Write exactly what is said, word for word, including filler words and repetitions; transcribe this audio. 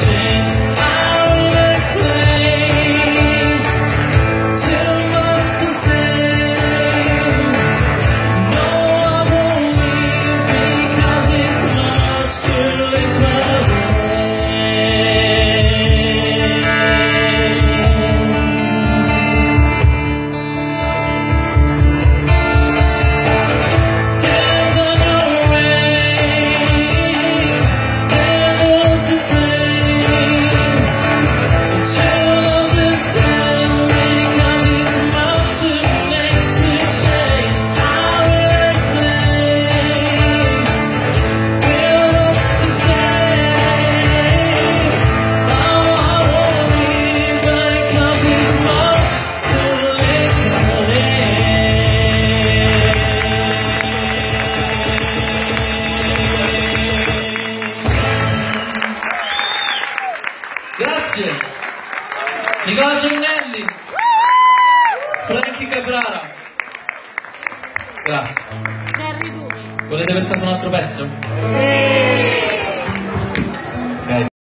change. I will explain. Too much to say. No, I won't leave because it's much too late to Grazie. Nicola Gennelli, Franchi Caprara. Grazie. Volete per caso un altro pezzo? Sì. Ok.